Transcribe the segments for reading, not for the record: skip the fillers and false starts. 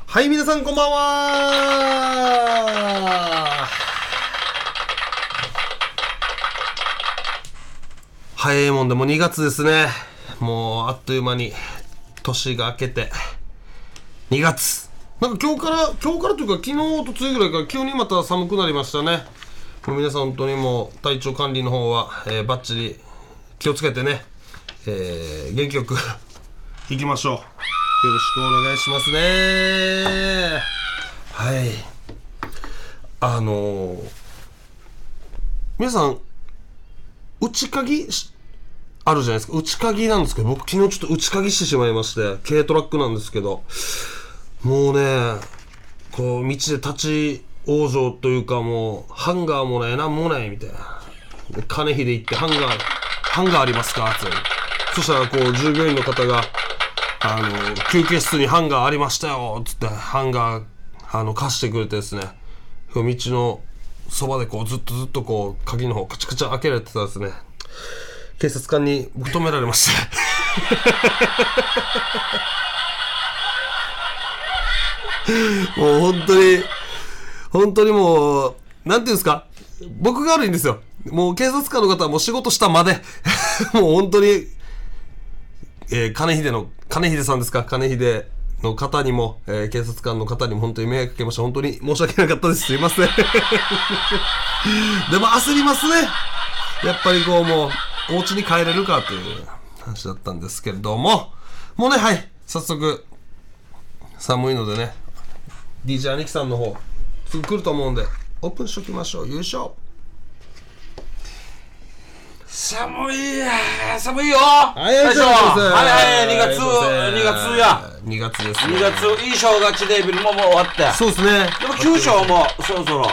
はい、皆さんこんばんは。早いもんでも2月ですね。もうあっという間に年が明けて2月。なんか今日からというか昨日とついぐらいから急にまた寒くなりましたね。もう皆さん本当にもう体調管理の方は、バッチリ気をつけてね、元気よくいきましょう。よろしくお願いしますね。はい。皆さん内鍵あるじゃないですか。内鍵なんですけど、僕昨日ちょっと内鍵してしまいまして、軽トラックなんですけど、もうね、こう道で立ち往生というか、もうハンガーもないなんもないみたいな。金秀行ってハンガーありますかって。そしたらこう従業員の方が休憩室にハンガーありましたよつってハンガー貸してくれてですね、道のそばでこうずっとこう鍵の方カチカチ開けられてたですね、警察官に僕止められましたもう本当にもうなんていうんですか、僕が悪いんですよ。もう警察官の方はもう仕事したまでもう本当に、金秀さんですか、金秀の方にも、警察官の方にも本当に迷惑かけました。本当に申し訳なかったです。すいませんでも焦りますね。やっぱりこうもうお家に帰れるかという話だったんですけれども、もうね、はい、早速寒いのでね、 DJ 兄貴さんの方すぐ来ると思うんでオープンしときましょう。優勝。 寒いよ。 はい、 はい、2月ですね。 2月いい正月デビルももう終わって、 そうですね。 でも9章もそろそろ、 はい、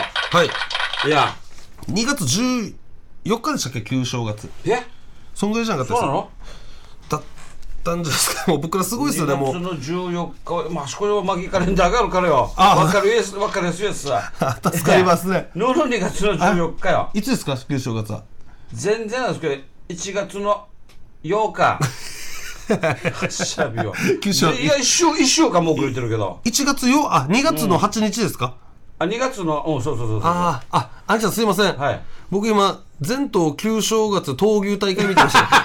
いや 2月14日でしたっけ、旧正月。そんぐらいじゃなかったですか。 そうなのだったんじゃないですか。もう僕らすごいですよね。もう 2月の14日、まあそこでマギカレンダーがあるからよ。分かるやつさ助かりますね。 の2月の14日よ。 いつですか、旧正月は。 全然なんですけど1月の8日しゃびよ。 旧正いや1週間も遅れてるけど、 1月よ、2月の8日ですか。 2月のそうあんちゃんすいません、 はい、 僕今全島旧正月闘牛大会見てました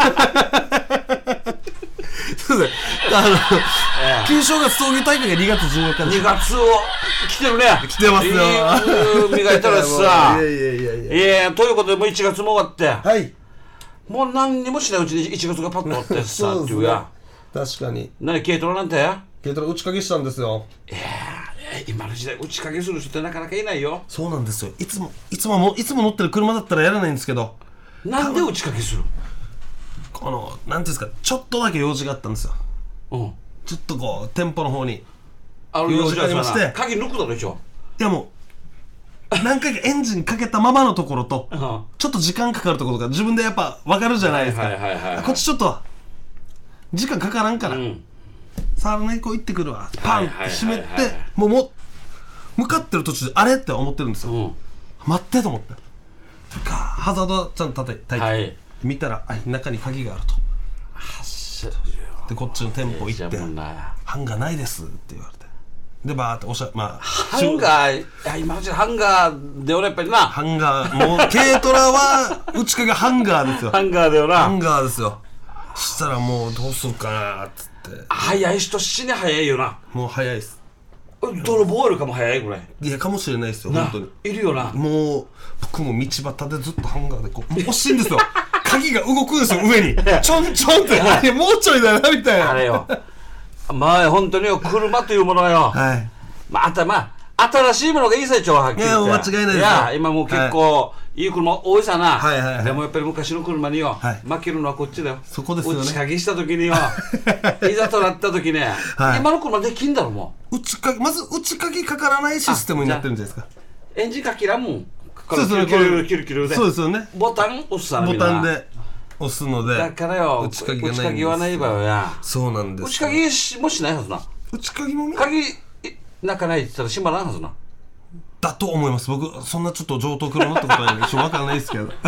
すいません、旧正月闘牛大会が2月14日です。 2月を来てるね。 来てますよ。 磨いたらさいやということでもう1月も終わって、 はい、 もう何にもしないうちに1月がパッと終わってさっていうや。 確かに。 何軽トラなんて軽トラ打ち鍵したんですよ。 今の時代打ち鍵する人ってなかなかいないよ。 そうなんですよ。いつも乗ってる車だったらやらないんですけど、 なんで打ち鍵する？ なんていうんですか、ちょっとだけ用事があったんですよ。ちょっとこう店舗の方に用事がありまして、 鍵抜くだろ一応。 いやもう何回かエンジンかけたままのところとちょっと時間かかるところが自分でやっぱ分かるじゃないですか。こっちちょっと時間かからんから、触らない子行ってくるわ、パンって閉めて、もう向かってる途中であれって思ってるんですよ。待ってと思ってハザードちゃんと叩いて、見たら中に鍵があると。でこっちの店舗行ってハンガーないですって言われて、でバーってハンガー、今のうちハンガーで俺やっぱりな、 ハンガー、もう軽トラは内鍵ハンガーですよ。 ハンガーだよな。 ハンガーですよ。そしたらもうどうするかなっつって、 早い人死に早いよな。 もう早いっす。 泥棒よりかも早いぐらい。 いやかもしれないですよ、本当にいるよな。 もう僕も道端でずっとハンガーでこう押してんですよ鍵が動くんですよ、上にちょんちょんってもうちょいだなみたいな。 あれよまあ本当によ、車というものがよ、新しいものがいい最長はっきり言って。 いや間違いないですよ。 いや今もう結構、いい車多いさな。でもやっぱり昔の車によ、負けるのはこっちだよ。 そこですよね。 打ち鍵した時によいざとなった時ね、今の車できんだろ。もうまず内鍵かからないシステムになってるんじゃないですか。 エンジンかきらんもん。 そうですよね。 キルキルで。 そうですよね。 ボタン押すさな。 ボタンで押すので。 だからよ、内鍵はない場合や。 そうなんです。 内鍵もしないはずな。 内鍵も鍵中ないって言ったら閉まらんはずな。 だと思います。僕そんなちょっと上等車乗ったことないんで分からないですけどいや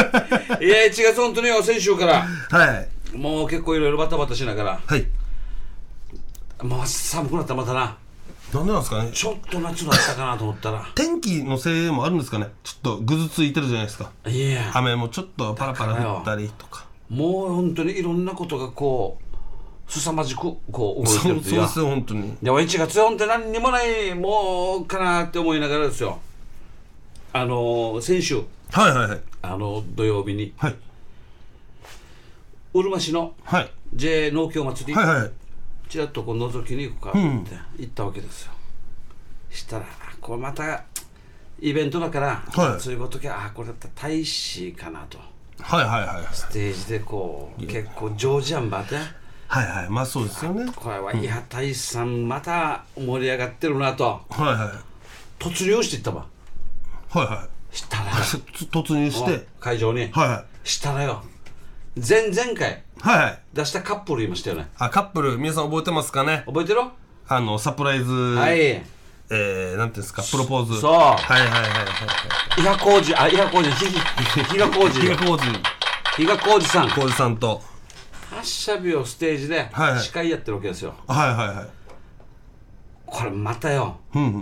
1月本当によ、先週からもう結構いろいろバタバタしながら、 はい、 もう寒くなったまたな。 なんでなんですかね。 ちょっと夏だったかなと思ったら天気のせいもあるんですかね。ちょっとぐずついてるじゃないですか。 いや雨もちょっとパラパラ降ったりとか。 もう本当にいろんなことがこう凄まじくこう動いてるというそうですよ本当に。 でも1月は本当に何にもないもうかなって思いながらですよ。先週はいはいはい土曜日にはい。 うるま市のはい JA 農協祭り、 はいはい。 ちらっとこう覗きに行くかって行ったわけですよ。したらこれまたイベントだから、 はいそういうこときこれだったら大使かなとはいはいはいステージでこう結構ジョージアンバーではいはい。まあそうですよね。 これはいや大使さんまた盛り上がってるなとはいはい突入していったわ。 はいはしたらい。突入して会場に、 はいはいしたらよ前々回はいはい。 出したカップルいましたよね。 カップル皆さん覚えてますかね。 覚えてる？ サプライズ、 はいなんていうんですか、プロポーズ。 そうはいはいはいはい伊賀浩二比嘉浩二比嘉浩比嘉浩二さん二さんと発射日をステージではいはい司会やってるわけですよ。 はいはいはい。 これまたよ、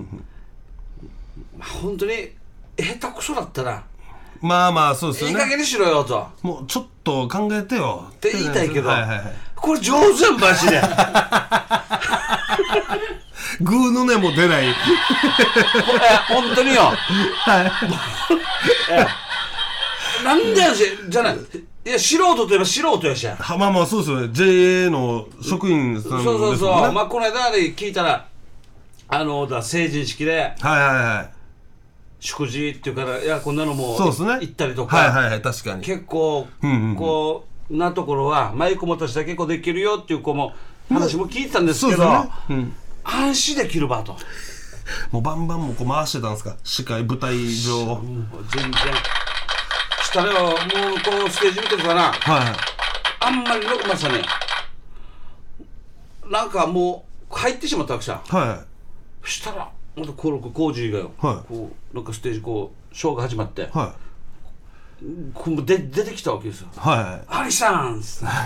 本当に下手くそだったらまあまあそうですよね。 いい加減にしろよともうちょっと考えてよって言いたいけど、 はいはいはい、 これ上手やんマジでグーの音も出ない。 本当によなんでやしじゃない、いや素人といえば素人やしや。 まあまあそうですよね。 JA の職員さんですもんね。 そうそうまあこの間で聞いたら成人式ではいはいはい祝辞っていうからいやこんなのもそうですね行ったりとか、 はいはいはい確かに結構、こうなところはマイク持たせたら結構できるよっていう子も話も聞いてたんですけど、安心できるばともうバンバンもこう回してたんですか、司会舞台上。 全然したらよもうこうステージ見てるかな、 はいあんまりのまさねなんかもう入ってしまったわけさ。 はしたらまたコージーがよ、 はいこうなんかステージこうショーが始まって、 いはこう出てきたわけですよ。 いはアリさん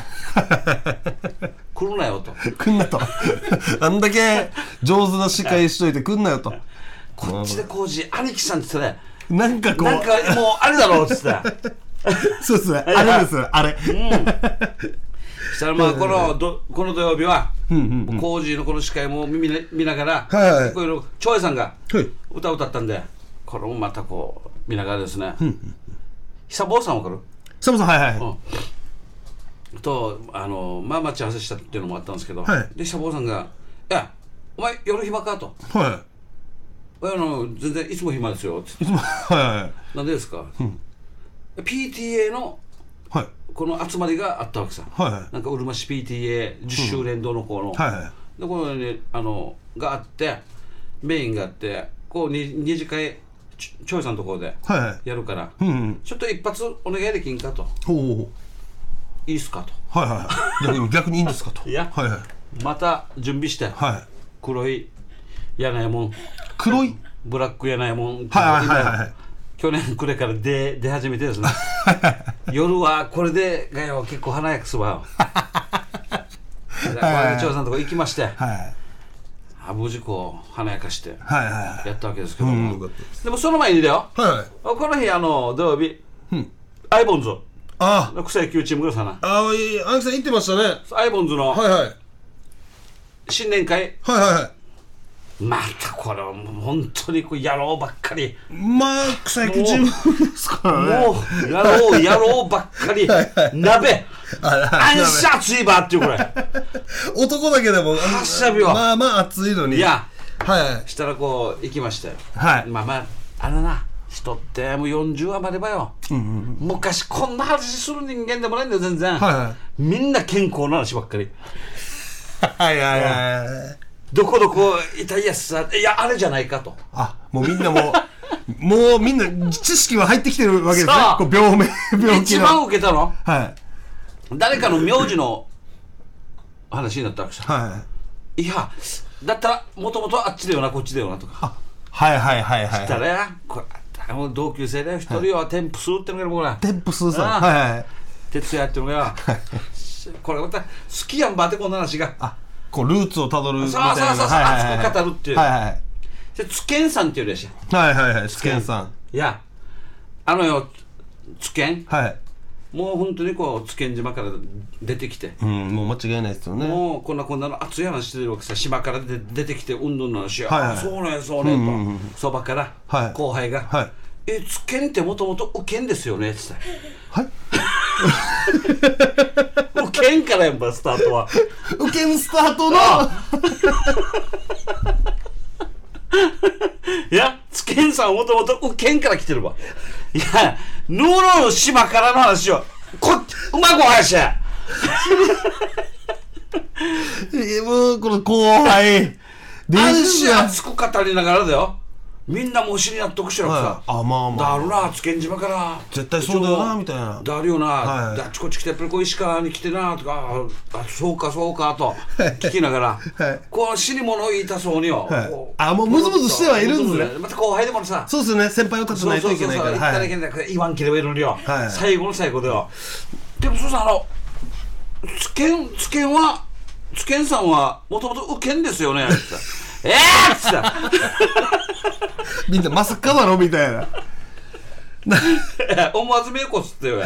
来るなよとい来んなとあんだけ上手な司会しといて来んなよと。 こっちでコージー兄貴さんって言ってね、 なんかこうなんかもうあれだろうっつってそうですね、あれですよあれ。 したらまあこの土曜日はコージーのこの司会も見ながら、 はいはいこういうの長江さんがはい歌を歌ったんで、これもまたこう見ながらですね、久保さんわかる？ サムさんはいはいとまあ待ち合わせしたっていうのもあったんですけど、 はいで久保さんが「いやお前夜暇か?」とは 「全然いつも暇ですよ」っていいつもはいはいなんでですか、PTA のはいこの集まりがあったわけさ、 はいなんかうるま市 PTA10 周年度の子の、 はいはいでこのねがあってメインがあってこう二次会長井さんのところではいはいやるから、 うんちょっと一発お願いできんかと、 ほうほうほいいっすかと、 うはいはい逆にいいんですかと。 いやはいはいまた準備してはい黒い柳右衛門黒いブラック柳右衛門ってはいはいはいはい去年暮れから出始めてですね夜はこれでがよ結構華やかすわ長さんのとこ行きまして、 はい無事こう華やかしてはいはいやったわけですけども、 よかったですでもその前にだよ、 はいこの日土曜日、アイボンズあの草野球チームがさなあいい青木さん言ってましたね。 アイボンズのはいはい新年会、 はいはいはいまたこれはもう本当にこう野郎ばっかりまあ草野球チームですからね。 もう野郎ばっかり鍋アンシャツイバーっていうこれ男だけでも発射日はまあまあ暑いのに。 いやはいしたらこう行きましたよ。 はいまああれな人ってもう40余ればよ、昔こんな話する人間でもないんだよ全然、 はいはいみんな健康な話ばっかりはいはいはいどこどこ痛いやつさいやあれじゃないかとあもうみんなもうみんな知識は入ってきてるわけですね。 さあこう病気の一番受けたのはい誰かの名字の話になったわけさ、 はいやだったらもともとあっちだよなこっちだよなとかはいはいはいはいしたらやこれもう同級生だよ一人はテンプスってのが僕らテンプスーさんああはいはい徹夜ってのがこれまた好きやんばってこんな話がこうルーツをたどるみたいな。 そうそうそう、熱く語るっていう。 はいはい。 でつけんさんっていうらしい。 はいはいはい、つけんさん。 いや、あのよ、つけん。 はい。 もう本当にこう、つけん島から出てきて。 もう間違いないですよね。 もうこんなの熱い話してるわけさ、島から出てきて、うんぬんの話や。 はいはい、 そうね、そうね、と。そばから、後輩が。はい、つけんってもともとウケんですよねって言った。はいウケんからやっぱスタートはウケんスタートのいや、つけんさんはもともとウケんから来てるわ。いや、ヌーロの島からの話をうまくお話やもうこの後輩安心熱く語りながらだよ。みんなも推しになっとくしらさ、 あ、まあまあだるな、つけん島から絶対そうだよなみたいな、 だるよな、あっちこっち来てやっぱりこう石川に来てなとか、あ、そうかそうかと聞きながら、こう死に物を言いたそうによ、 あ、もうムズムズしてはいるんですね。 また後輩でもさ、 そうですね、先輩を立たないといけないから、 言ったらいけないから言わんければいるんだよ、最後の最後でよ。でもそうさ、つけんさんはもともとウケんですよねってっつったみんなまさかだろみたいな思わず目をこすってよ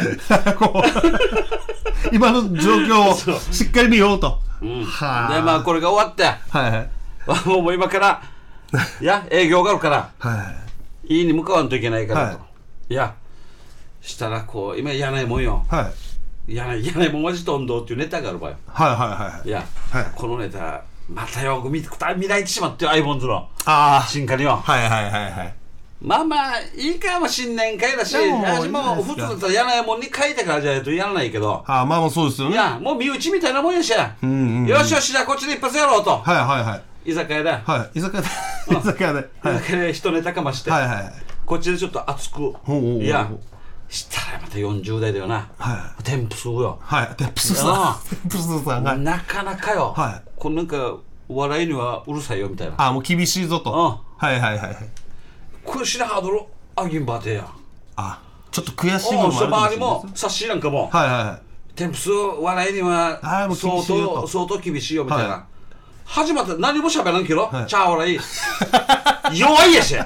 今の状況をしっかり見ようと、 でまあこれが終わってもう今からいや営業があるからいいに向かわんといけないからと、いやしたらこう今やないもんよ、やないもんマジとんどっていうネタがある場合、いやこのネタまたよく見られてしまってよ、アイボンズの進化によ。まあまあいいかもしんないんかいだし、私も普通だったらやないもんに書いてからじゃないとやらないけど、 まあまあそうですよね。 いやもう身内みたいなもんやし、よしよしじゃあこっちで一発やろうと、居酒屋で居酒屋で一ネタかまして、こっちでちょっと熱く、いやしたらまた40代だよな、テンプスよ、 テンプスさんなかなかよ、このなんか笑いにはうるさいよみたいな、 もう厳しいぞと、 これしなハードルあぎんばてや、 ちょっと悔しいものもあるかもしれない。 周りも冊子なんかもテンプス笑いには相当厳しいよみたいな、始まって何も喋らんけど、チャー笑い弱いやし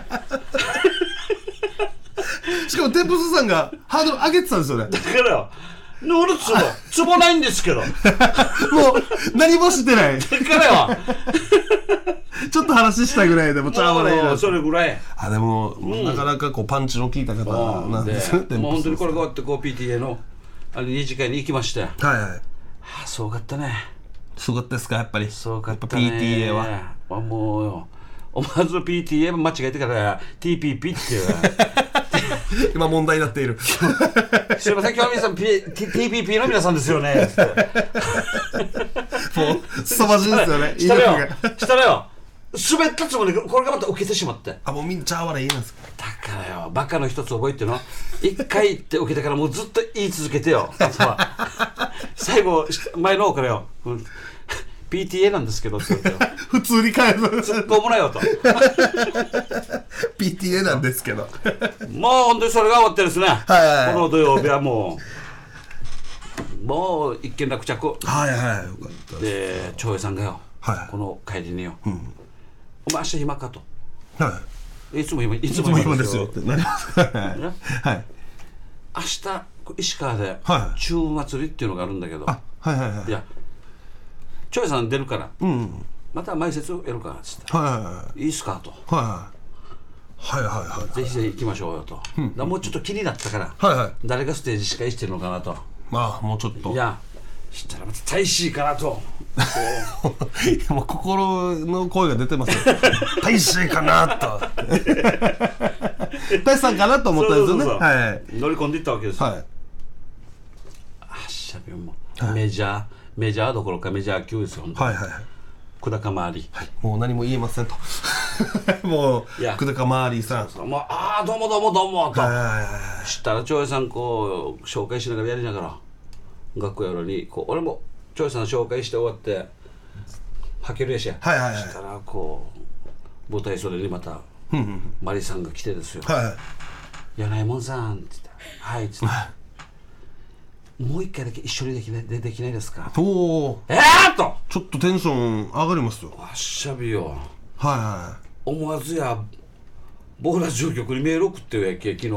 しかもテンプスさんがハードル上げてたんですよね。 だからよ、俺ツボないんですけどもう何もしてない。 だからよちょっと話したぐらいでもチャー笑いな、 それぐらい。 でも、なかなかこうパンチの効いた方なんですね。 もう本当にこれが終わってこう PTA の2次会に行きまして、すごかったね。 すごかったですか、やっぱり。 すごかったね。 PTA はもうよ、思わず PTA 間違えてから TPP っていう今問題になっているすいません、今日皆さん TPP の皆さんですよねもうすさまじいですよね。 したらよ滑ったつもりでこれがまた受けてしまって、 もうみんなチャー笑い言いますか。 だからよ、バカの一つ覚えての一回言って受けてからもうずっと言い続けてよあとは最後前の方からよ、PTA なんですけどって言ってよ普通に返す突っ込むなよと PTA なんですけどもう本当にそれが終わってですね、この土曜日はもう一件落着。よかったで、長平さんがよ、この帰りによ、お前明日暇かと、いつも暇ですよってなります明日石川で中祭りっていうのがあるんだけど、いや長平さん出るから、また前説やるからっつって、いいっすかと、ぜひぜひ行きましょうよと、もうちょっと気になったから、誰がステージ司会してるのかなと、 もうちょっと、 いやしたらまた大使かなともう心の声が出てますよ大使かなと大使さんかなと思ったんですよね。 乗り込んでいったわけですよ。しゃべもメジャーどころかメジャー級ですよ、本当に。久高周り、 もう何も言えませんともう久高周りさん、 もうどうもどうもどうもとしたら長平さんこう紹介しながらやりながら学校やろにこう俺も長平さん紹介して終わってはけるやしや、したらこう舞台袖にまたマリさんが来てですよ、柳門さんって言って、はいっつってもう一回だけ一緒にできないですか。 おお、 とちょっとテンション上がりますよ。 わっしゃびよ、 は思わずやボーラジオ局にメール送ってよやけ昨日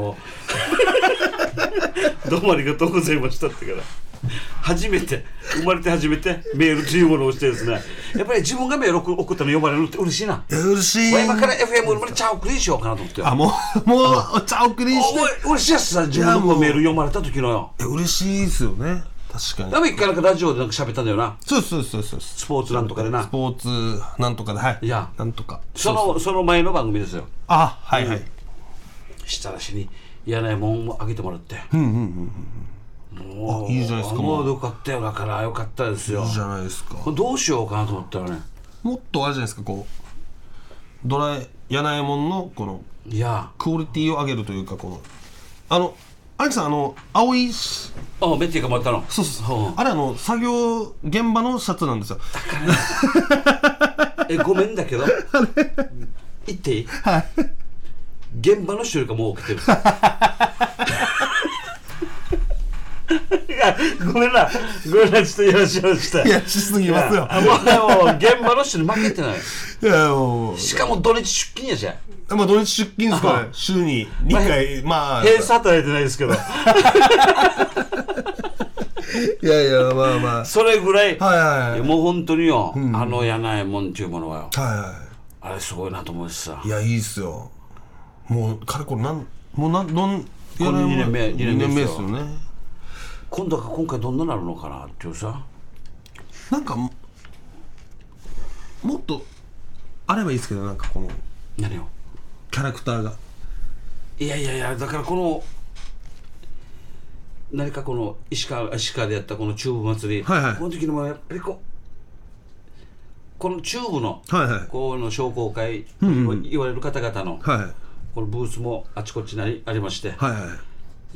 どうもありがとうございましたってから初めて生まれて初めてメールというものをしてですね、やっぱり自分がメール送ったの読まれるって嬉しいな。 い。いや嬉しい。 今から FM まで茶送りしようかなと思って。 あ、もう茶送りして。 嬉しいやつさ、自分のメール読まれた時のよ。 嬉しいですよね。確かに。 多分一回なんかラジオでなんか喋ったんだよな。 そうそうそうそう。 スポーツなんとかでな。 スポーツなんとかで、はい。 いや、 なんとか。 その前の番組ですよ。 あ、はいはい。 したらしに嫌なもんをあげてもらって。もういいじゃないですか。 もうよかったよ、だからよかったですよ。 いいじゃないですか。 どうしようかなと思ったらね。 もっとあれじゃないですか、こう柳右衛門のこのいやクオリティを上げるというか、このアキさん青いメッティがもらったの。 そうそうそう、あれ作業現場のシャツなんですよ。 ごめんだけど言っていい？ はい。 現場の人よりかもう起きてる。いやごめんなちょっとやらしました。 いやしすぎますよ。 もう現場の人に負けてない。 いやもうしかも土日出勤やしゃ。 まあ土日出勤ですからね。週に2回、まあ平日働いてないですけど。 いやいや、まあまあそれぐらい、 はいはい、 もう本当によ、柳右衛門っていうものはよ、 はいはい、 あれすごいなと思うしさ。 いやいいっすよ。もうかれこれもう2年目ですよね。 今回どんななるのかなっていうさ、 なんかもっとあればいいですけど、なんかこの何よキャラクターが、 いやだからこの何かこの石川でやったこの中部祭り、 はいはい、 この時のもやっぱりこの中部の、 はいはい、 この商工会言われる方々の、 はい、 このブースもあちこちにありまして、 はいはい、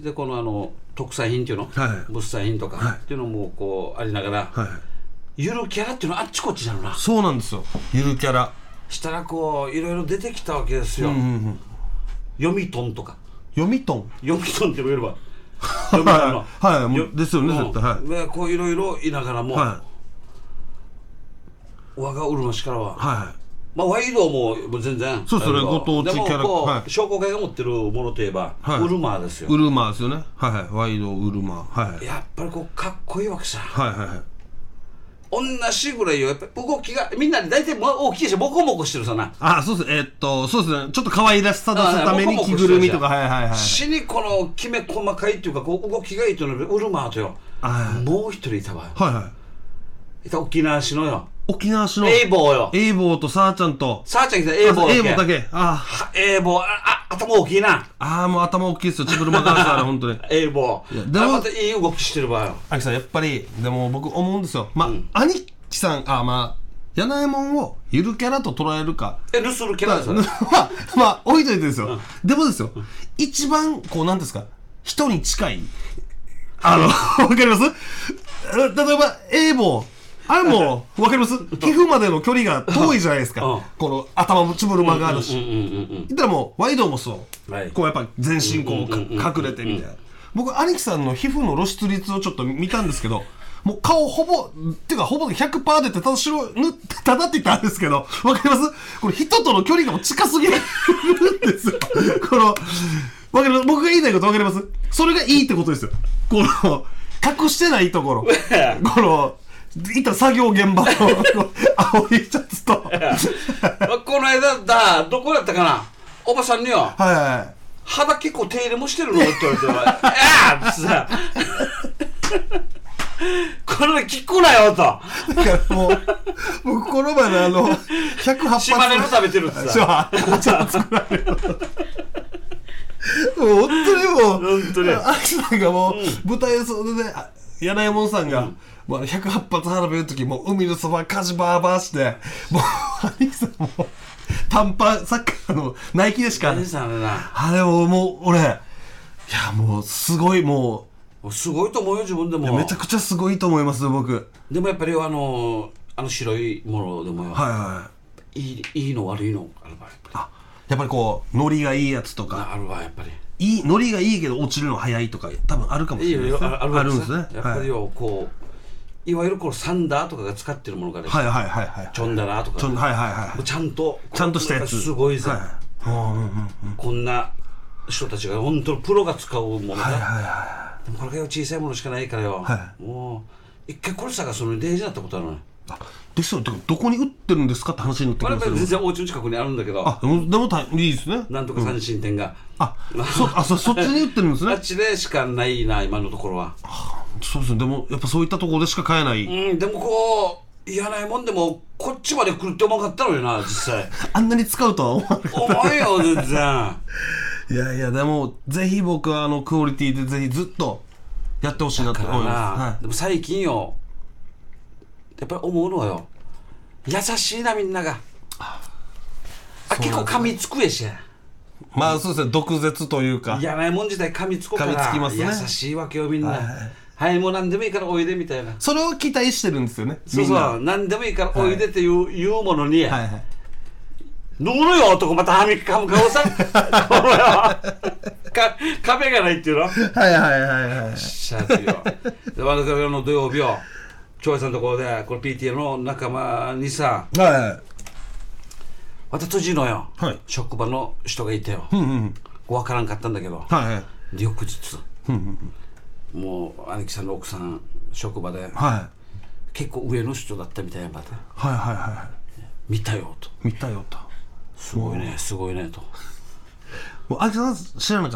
でこの特産品っていうの、 はいはい、 物産品とかっていうのもこうありながら、 はい、 ゆるキャラっていうのはあっちこっちなのな。 そうなんですよ、ゆるキャラしたらこういろいろ出てきたわけですよ。読みとんとか、 読みとんって言えれば読みとんのはいですよね、絶対。 はい、こういろいろ言いながらも、我がうるま市からは、 はい、 まあワイドも全然そうですね、ご当地キャラ、 でもこう、商工会が持ってるものといえば、ウルマーですよ。 ウルマーですよね。はいはい、ワイドウルマー、はい、 やっぱりこうかっこいいわけさ。 はいはいはい、 同じぐらいよ、やっぱり動きがみんなで大体大きいし、ボコボコしてるさな。 あ、そうです。そうですね、ちょっと可愛らしさ出すために着ぐるみとか、はいはいはい、 死にこのきめ細かいっていうか、こう動きがいいというのでウルマーとよ、もう一人いたわよ。 はいはい、 いた沖縄市のよ、 沖縄市のエイボーよ。 エイボーとさーちゃんとさーちゃん来た。エイボーだけ。 エイボー、頭大きいな。 もう頭大きいですよ、ちぶるまからさ、本当に。 エイボー。でもまたいい動きしてるわよ。 アキさん、やっぱりでも僕思うんですよ。まあ、兄貴さん、まあ柳右衛門をゆるキャラと捉えるか、 ルスルキャラですよ。 まあ置いといてですよ。でもですよ、一番こうなんですか、人に近い、わかります？例えばエイボー、あれも分かります？皮膚までの距離が遠いじゃないですか。この頭もつぶる間があるし。言ったらもうワイドもそう。こうやっぱ全身こう隠れてみたいな。僕兄貴さんの皮膚の露出率をちょっと見たんですけど、もう顔ほぼっていうかほぼ 100% 出て、ただって言ったんですけど、分かります？これ人との距離がもう近すぎるんですよ。この分かります？僕が言いたいこと分かります？それがいいってことですよ。この隠してないところ、このいった作業現場の青いシャツとこの間どこやったかな、おばさんによ、肌結構手入れもしてるのって言われて、ってさこれ聞くなよと。だからもう僕この前の108発島根の食べてるってさ、 もう本当にアキさんがもう舞台袖で柳右衛門さんがもう108発花火打つ時、もう海のそば火事バーバーして、もう兄貴さんも短パンサッカーのナイキでしかあれもう俺、いやもうすごい、もうすごいと思うよ自分でも。 めちゃくちゃすごいと思います僕。 でもやっぱり白いものでもよ、いいの悪いのある場合、 やっぱりこうノリがいいやつとかあるわ、やっぱりノリがいいけど落ちるの早いとか多分あるかもしれないですね。あるんですね。 やっぱりよ、こういわゆるこのサンダーとかが使ってるものがね、 はいはいはいはい。 チョンダラーとか、 はいはいはい。 ちゃんとしたやつ。 すごいぜ、 はい。 こんな人たちが本当にプロが使うものだ。 はいはいはでもこれがよ小さいものしかないからよ、もう一回これ探すのに大事だったことあるのね。 ですよ。どこに売ってるんですかって話になってきますよ。 全然お家の近くにあるんだけど、 でもいいですね。 なんとか三振店が、 そっちに売ってるんですね。 あっちでしかないな今のところは。 そうですね。でもやっぱそういったところでしか買えない。 でもこう嫌ないもんでもこっちまで来るって思わなかったのよな実際。 あんなに使うとは思わなかった。 重いよ全然。 いやいや、でもぜひ僕はクオリティでぜひずっとやってほしいなって思います。 でも最近よやっぱり思うのはよ、優しいなみんなが。結構噛みつくやし。 まあそうですね、毒舌というか嫌なもん自体噛みつくから噛みつきますね。 優しいわけよみんな。はい、もう何でもいいからおいでみたいな。 それを期待してるんですよね。 そうそう、何でもいいからおいでって言うものに、飲むのよ男また歯磨き噛む顔さ。壁がないっていうの。 はいはいはいはい。 しゃあってよ。で我々の土曜日よ、長井さんのところでこれ PTA の仲間にさ、また辻のよ、職場の人がいてよ、分からんかったんだけど、で翌日、もう兄貴さんの奥さん職場で、結構上の人だったみたいなまた、見たよと、すごいねすごいねと。 もう兄貴さん知らなかった。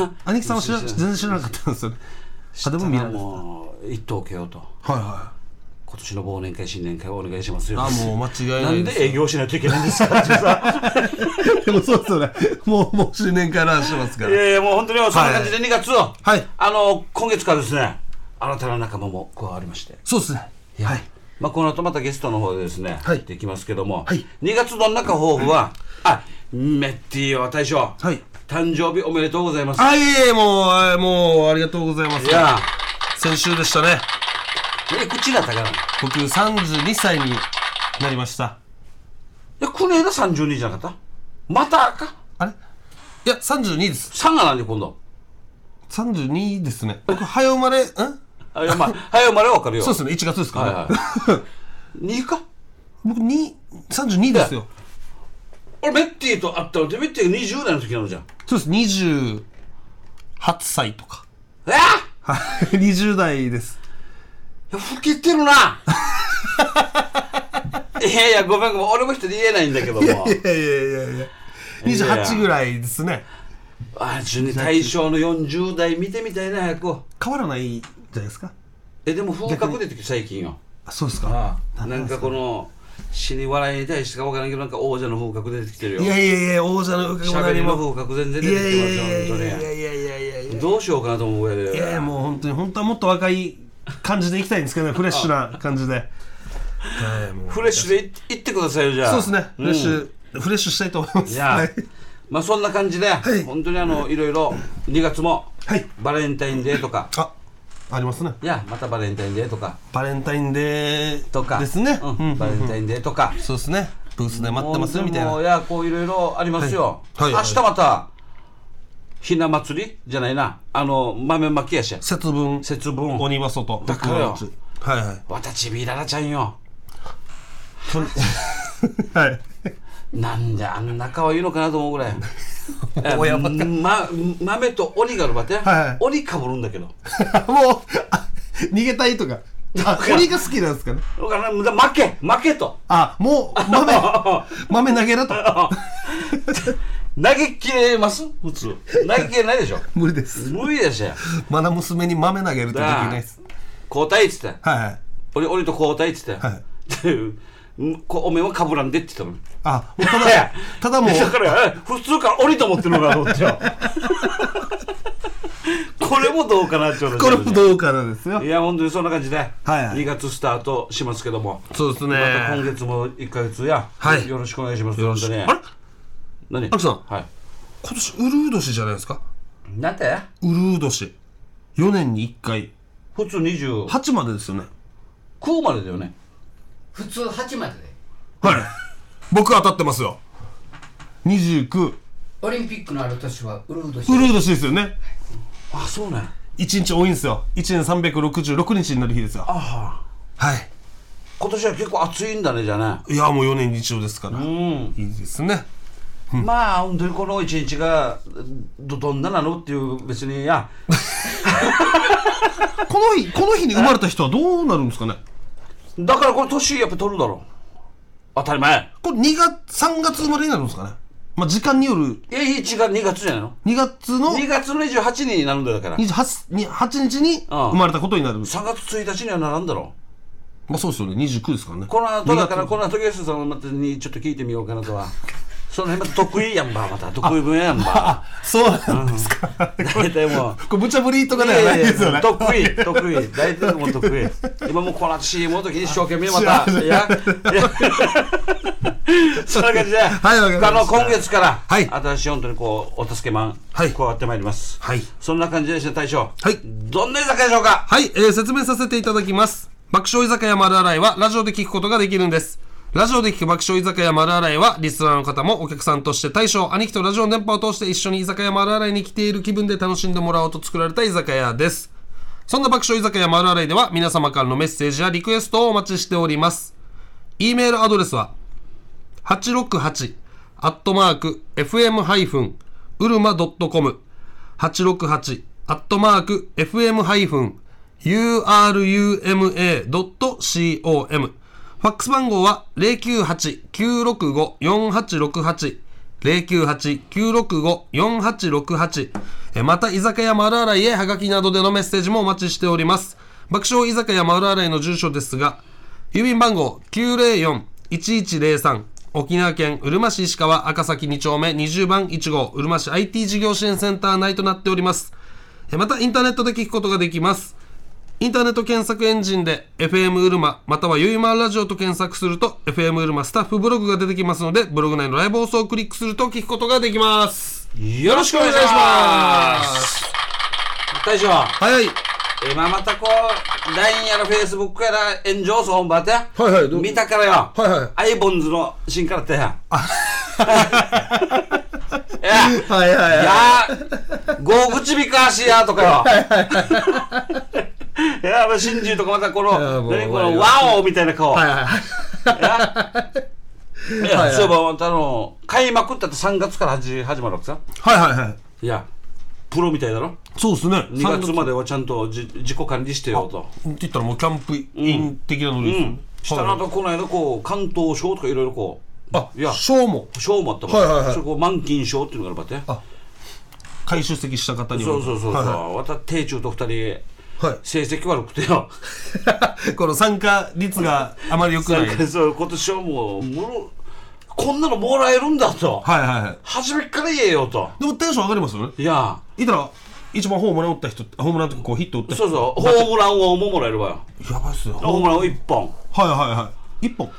兄貴さんは全然知らなかったんですよね。 でももう言っておけよと。今年の忘年会新年会をお願いしますよ。 もう間違いない。 なんで営業しないといけないんですかってさ。 でもそうですよね。もう新年会の話してますから。 いやいやもう本当にそんな感じで2月を、今月からですね、新たな仲間も加わりまして。 そうですね。 この後またゲストの方でですね、入っていきますけども、2月どんなか抱負は、メッティよ大将、誕生日おめでとうございます。 いえいえ、もうありがとうございます。いや先週でしたね。 いくつだったかな。 僕32歳になりました。 いやこの間32じゃなかった。またかあれ、いや32です。 3が何で今度 32ですね。僕早生まれ早生まれは分かるよ。 そうですね、1月ですからね。 2か僕32ですよ。 俺メッティと会ったのってメッティが20代の時なのじゃん。そうです、 28歳とか。20代です。 いや老けてるな。いやいやごめん俺も一人言えないんだけども。いや 28ぐらいですね。 大正の40代見てみたいな。早く変わらないじゃないですか。 でも風格出てきて最近よ。 そうですか。 なんかこの死に笑いに対してか分からんけど、なんか王者の風格出てきてるよ。 いや王者の風格も喋りの風格全然出てきてますよ。本当にどうしようかなと思う上で。 いやもう本当はもっと若い感じでいきたいんですけどね。フレッシュな感じで。 フレッシュでいってくださいよ。じゃあそうですね、フレッシュしたいと思います。 まあそんな感じで、本当にいろいろ2月もバレンタインデーとかありますね。 いやまたバレンタインデーとかバレンタインデーとかですね。 バレンタインデーとかそうですね。ブースで待ってますよみたいな。 いやこういろいろありますよ。明日またひな祭りじゃないな、豆まきやし。 節分鬼は外だからよ。私ビララちゃんよ。なんであんな可愛いのかなと思うぐらい。豆と鬼があるばって、鬼かぶるんだけど。もう逃げたいとか。鬼が好きなんですかね。 負けと。 もう豆投げろと。 投げきれます普通。投げきれないでしょ。無理です。 無理でしょ。 まだ娘に豆投げるってできないです。 交代っつって。俺と交代っつって。おめはかぶらんでって言ったの。ただもうだから普通から鬼と思ってるのかと思ってよ。これもどうかなってこれもどうかなですよ。 いや本当にそんな感じで2月スタートしますけども。 そうですね。 また今月も1ヶ月よろしくお願いします。本当に。あれ何？アキさん。今年ウルー年じゃないですか。 なんて？ ウルー年。4年に1回。 普通 28までですよね。 9までだよね。 普通8までで。 僕当たってますよ。29、 オリンピックのある年はウルードウルード氏ですよね。 あ、そうね。 1日多いんですよ。1年366日になる日ですよ。 ああ、 はい。 今年は結構暑いんだね、じゃあね。 いやもう4年に一度ですから、 うん、 いいですね。 まあ本当にこの一日がどんななのっていう別にこの日に生まれた人はどうなるんですかね。 だからこれ年やっぱ取るだろう。当たり前。 これ3月生まれになるんですかね。まあ時間による。 1が2月じゃないの。 2月の 28日になるんだよ。だから 28日に生まれたことになる。 3月1日にはならんだろう。まあそうですよね。29ですからね。 この後だからこの後ゲストさんにちょっと聞いてみようかなとは。その辺また得意やんば、また得意分野やんば。 そうなんですか。 大体もうこれ無茶ぶりとかではないですよね。 得意大体もう得意。今もうこの後 CM の時に一生懸命またそんな感じで、今月から新しい本当にこうお助けマン加わってまいります。そんな感じですね、大将。どんな居酒屋でしょうか。 はい、説明させていただきます。爆笑居酒屋丸洗いはラジオで聞くことができるんです。ラジオで聞く爆笑居酒屋丸洗いはリスナーの方もお客さんとして大将兄貴とラジオの電波を通して一緒に居酒屋丸洗いに来ている気分で楽しんでもらおうと作られた居酒屋です。そんな爆笑居酒屋丸洗いでは皆様からのメッセージやリクエストをお待ちしております。 E メールアドレスは868-fm-urma.com 868-fm-urma.com。ファックス番号は 098-965-4868 098-965-4868。また居酒屋丸洗いへハガキなどでのメッセージもお待ちしております。爆笑居酒屋丸洗いの住所ですが、郵便番号 904-1103 沖縄県うるま市石川赤崎2丁目20番1号うるま市 IT 事業支援センター内となっております。またインターネットで聞くことができます。インターネット検索エンジンで FM うるままたはゆいまーラジオと検索すると FM うるまスタッフブログが出てきますので、ブログ内のライブ放送をクリックすると聞くことができます。 よろしくお願いします。大将、 はい、 今またこう LINE やら Facebook やら炎上そうばって見たからよ、アイボンズのシーンからってやゴーグチビカーシやとかよいや真珠とかまたこの何このワオみたいな顔そういえばまた開幕って3月から始まるわけさ。いやプロみたいだろ。 そうですね。 2月まではちゃんと自己管理してよと。 って言ったらもうキャンプイン的なのです。 したらとこの間こう関東賞とかいろいろこう。 賞もあったもん。それこう満金賞っていうのがあるばって。 回出席した方にそう私定中と2人成績悪くてよこの参加率があまり良くない。 今年はもうこんなのもらえるんだと、初めから言えよと。 でもテンション上がりますよね。いたら一番ホームラン打った人、ホームランとかこうヒット打った人、 ホームラン王ももらえるわよ。 やばいっすよ。 ホームラン王1本 1本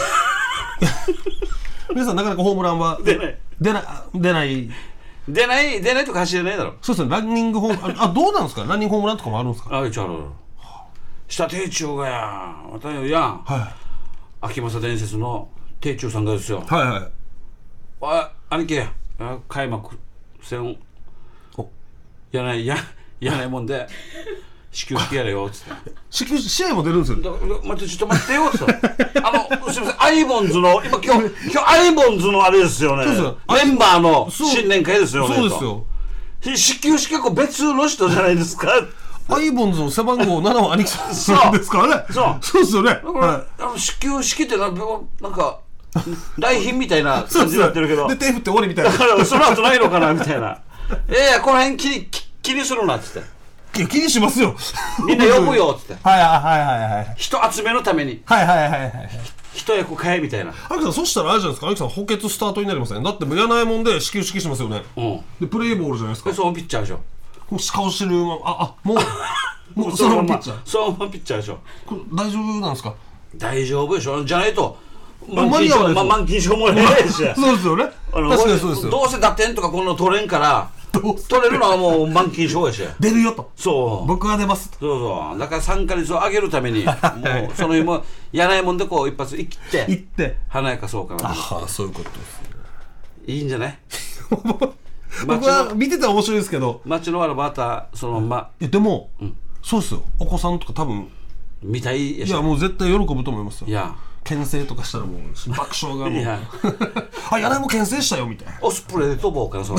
皆さんなかなかホームランは出ないとか走れないだろ。 そうですね。ランニングホームランどうなんですか。ランニングホームランとかもあるんですか。 一応ある。下定中がやまたよやん、秋政伝説の定中さんがですよ。兄貴開幕戦やないもんで始球式やれよっつって始球試合も出るんですよ。 ちょっと待ってよっつってすみません、アイボンズの今日アイボンズのあれですよね、メンバーの新年会ですよね。 そうですよ。 始球式は別の人じゃないですか。 アイボンズの背番号7は兄貴さんですからね。そうですよね。 始球式ってなんか来賓みたいな感じになってるけどで手振って終わりみたいな。 だからその後ないのかなみたいなこの辺気にするなっつって。 気にしますよ。 みんな呼ぶよっつって人集めのために一役買えみたいな。 アキさんそしたらあれじゃないですか。アキさん補欠スタートになりません。だって柳もんで始球式しますよね。でプレーボールじゃないですか。 そうピッチャーでしょ。 顔してるもうそのままピッチャー。 そのままピッチャーでしょ。 これ大丈夫なんですか。 大丈夫でしょ。じゃないと満金賞もらえないしそうですよね。確かにそうですよ。 どうせ打点とかこの取れんから取れるのはもう満金賞やし出るよと。 そう僕は出ますと。 そうだから参加率を上げるためにもうその日もやないもんでこう一発行って華やかそうかな。 そういうことです。 いいんじゃない僕は見てたら面白いですけど、 町のわらバターそのまんま、 いやでも、そうですよ、お子さんとか多分見たいやし。 いやもう絶対喜ぶと思いますよ。 いや牽制とかしたらもう爆笑がもういやあ、柳も牽制したよみたいな。 オスプレイで飛ぼうかなそれ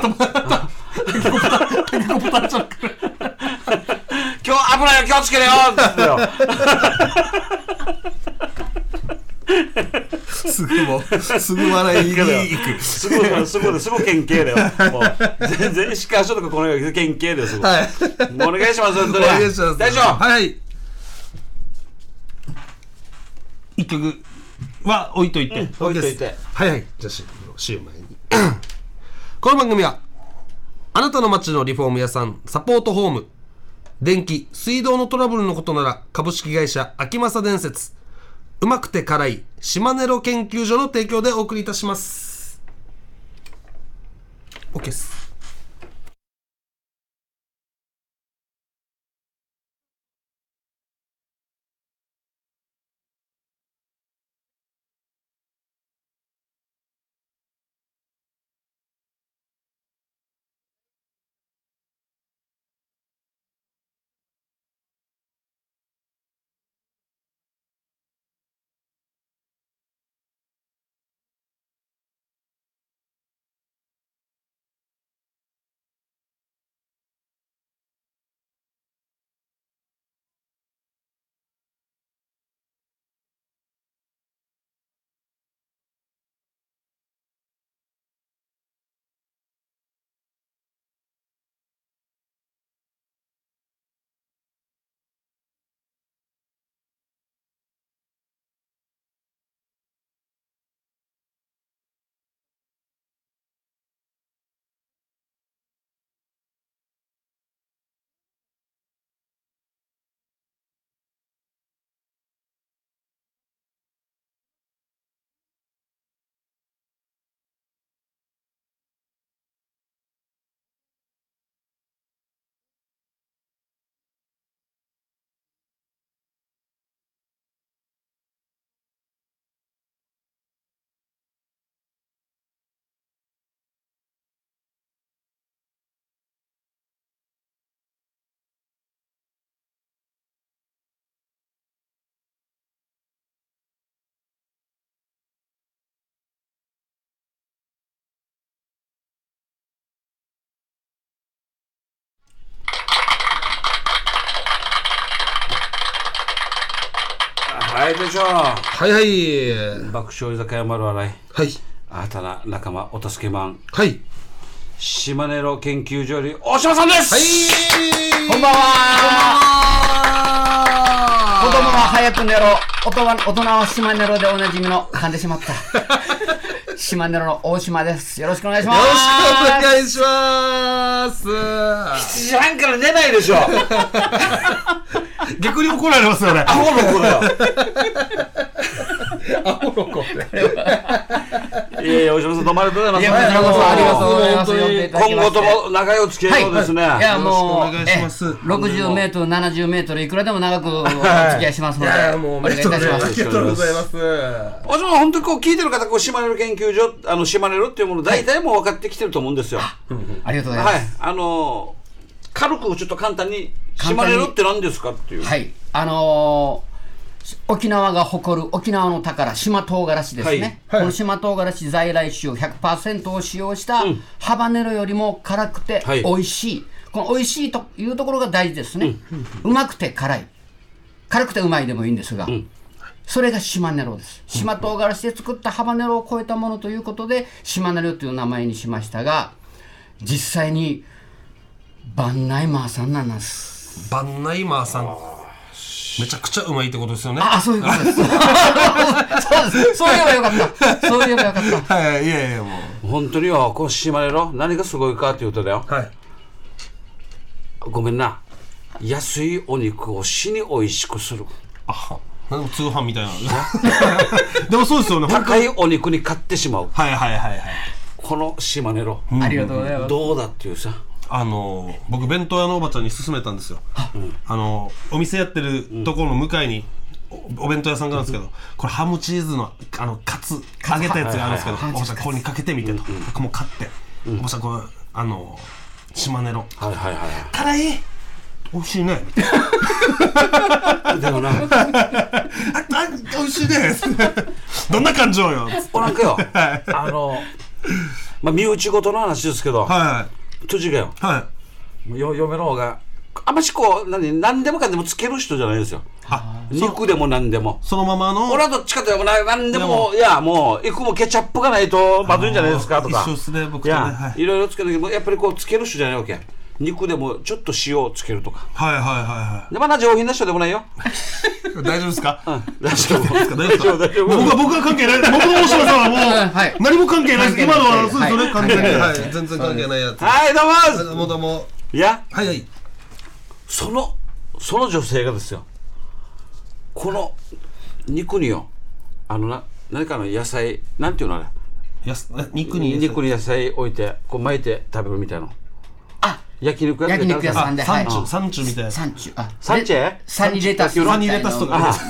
今日危ないよ気をつけろよって言ってよすぐ笑いに行く。 すぐ県警だよ。もう全然石川署とかこのように県警だよ。すぐ、 はい、 もうお願いします本当に。 お願いします。 大将、 はい一曲は置いといて、 置いといて、 はいはい、じゃあCM前にこの番組はあなたの街のリフォーム屋さん、サポートホーム、電気水道のトラブルのことなら株式会社秋政伝説、うまくて辛い島根ロ研究所の提供でお送りいたします。 OK です。 はいでしょう。 はいはい、 爆笑居酒屋丸笑い、 はい新たな仲間お助けマン、 はい、 島根ロ研究所より大島さんです。 はい、 こんばんは。子供は早く寝ろ、大人は島根ろでおなじみの噛んでしまった島根ろの大島です。よろしくお願いします。 よろしくお願いします。 7時半から寝ないでしょ逆に怒られますよね。 アホの子だよアホの子っていやいや、大島さんどうもありがとうございます。 いや、こちらこそありがとうございます。 今後とも長いお付き合いをですね、 いやもうお願いします。 60メートル70メートルいくらでも長くお付き合いしますので、 いやもうお願いいたします。 ありがとうございます。 大島さん本当にこう聞いてる方、こう島根ロ研究所、島根ロっていうもの大体もう分かってきてると思うんですよ。 ありがとうございます。 はい、軽くちょっと簡単に島根ロって何ですかっていう。 はい、沖縄が誇る沖縄の宝、島唐辛子ですね、 はいはい、 この島唐辛子在来種 100% を使用したハバネロよりも辛くて美味しい、この美味しいというところが大事ですね、うまくて辛い、辛くてうまいでもいいんですが、それが島ネロです。島唐辛子で作ったハバネロを超えたものということで島ネロという名前にしましたが、実際にバンナイマーさんなんです。 バンナイマーさん、めちゃくちゃうまいってことですよね。 あ、そういうことですそうです。そういえばよかった。そういえばよかった。 はい、いやいやもう本当によ、こう島根の何がすごいかっていうとだよ、 はい、 ごめんな、安いお肉を死に美味しくする。 あ、なんか通販みたいなでもそうですよね、 高いお肉に買ってしまう、 はいはいはいはい、 この島根の、 ありがとうございます。 どうだっていうさ、 僕弁当屋のおばちゃんに勧めたんですよ、お店やってるところの向かいにお弁当屋さんがあるんですけど、これハムチーズのカツ揚げたやつがあるんですけど、おばちゃんここにかけてみてと、もう買っておばさんこれ島根のはいはいはいはい。 辛い美味しいねでもな、 美味しいねどんな感情よおなんかよ、まあ身内ごとの話ですけど、 は辻がよ、 いはい嫁の方があんましこう何でもかんでもつける人じゃないですよ。肉でも何でも。 そのままの俺はどっちかというと何でも、いやもう肉もケチャップがないとまずいんじゃないですかとか。 一緒ですね僕とね。 いや、 はい、 いろいろつけるけどやっぱりこうつける人じゃないわけ。肉でもちょっと塩をつけるとか。 はいはいはいでまだ上品な人でもないよ。 大丈夫ですか？ 大丈夫大丈夫。僕は関係ない。僕の大島さんはもう何も関係ないです。今のはそうですよね。完全に全然関係ないやつ。 はいどうも。 どうも。 いや、 はいはい。 その女性がですよ、この肉によ何かの野菜なんていうのあれ、 肉に野菜置いてこう巻いて食べるみたいな。焼肉焼肉屋さんで、 サンチュみたいな。 サンチェサニーレタスとか巻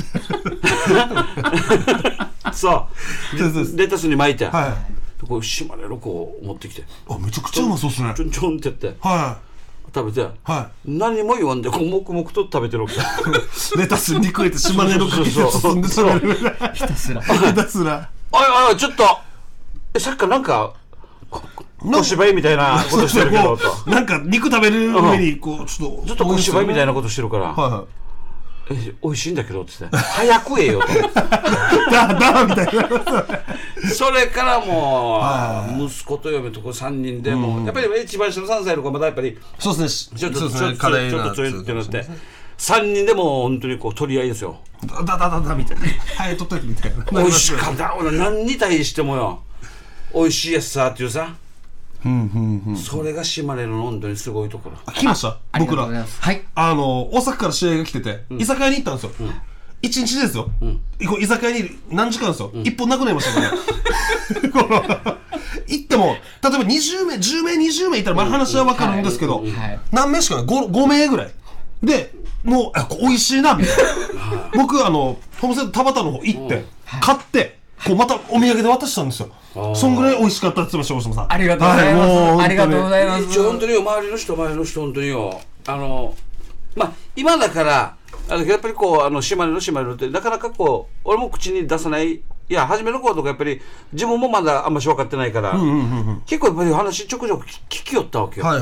いてそうレタスに巻いて、 はこう島根のこう持ってきて、 めちゃくちゃうまそうっすね。 ちょんちょんってやって食べて、何も言わんでこう黙々と食べてるわけ。 レタス肉入れて島根のかけて進んで食べる。 ひたすらおいちょっとさっきからなんか小芝居みたいなことしてるけどと、 なんか肉食べる上にこうちょっとずっと小芝居みたいなことしてるから、美味しいんだけどって言って早くええよとだみたいな。 それからもう息子と嫁と3人でもやっぱり一番下の3歳の子はまだやっぱりそうですね、 ちょっと強いってなって3人でも本当にこう取り合いですよ。 だみたいな、はい取っといてみたいな。 美味しかった。俺何に対してもよ美味しいやつさっていうさ、それが島根の本当にすごいところ。 聞きました僕ら。はい、大阪から試合が来てて居酒屋に行ったんですよ。1日ですよ。居酒屋に何時間ですよ。1本なくなりましたから行っても例えば20名10名20名いたらまだ話は分かるんですけど、何名しかない 5名ぐらいでもう美味しいなみたいな。僕ホームセンター田端の方行って買ってこうまたお土産で渡したんですよ。そんぐらい美味しかったって言ってました。大島さんありがとうございます。ありがとうございます。 一応本当によ周りの人本当によまあ今だからやっぱりこう島根のってなかなかこう俺も口に出さない。いや初めの頃とかやっぱり自分もまだあんまし分かってないから、結構やっぱり話ちょくちょく聞きよったわけよ。だ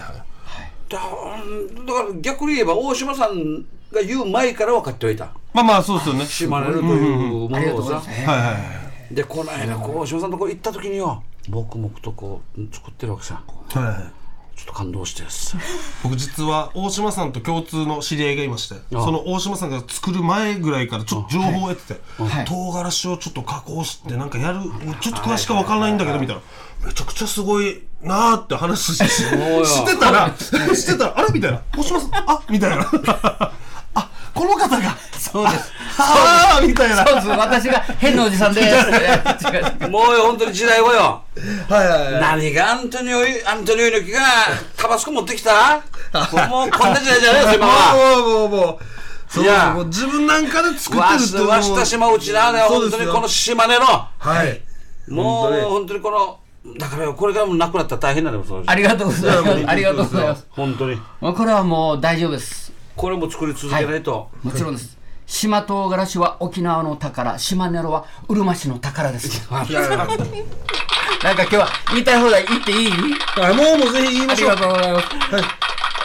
から逆に言えば大島さんが言う前から分かっておいた。 まあそうですよね。 島根というものをさ。でこの間こう大島さんのとこ行った時によ黙々とこう作ってるわけさ。ちょっと感動してです。 僕実は大島さんと共通の知り合いがいまして、その大島さんが作る前ぐらいからちょっと情報を得てて、唐辛子をちょっと加工してなんかやる、ちょっと詳しく分からないんだけどみたいな、めちゃくちゃすごいなーって話してたらあれみたいな、大島さんみたいなあ、この方がそうですみたいな、 そうです、私が変なおじさんでもうよ本当に時代はよ何がアントニオ猪木がタバスコ持ってきたもうこんな時代じゃないですよ今は。 もうそうもう自分なんかで作ってるってわした島内な本当にこの島根のもう本当にこのだからこれからもなくなったら大変なのよ。 ありがとうございます。ありがとうございます。 本当にこれはもう大丈夫です。これも作り続けないと、 もちろんです。島唐辛子は沖縄の宝、島根のはうるま市の宝です。なんか今日は言いたい放題言っていい？ もうぜひ言いましょう。 ありがとうございます。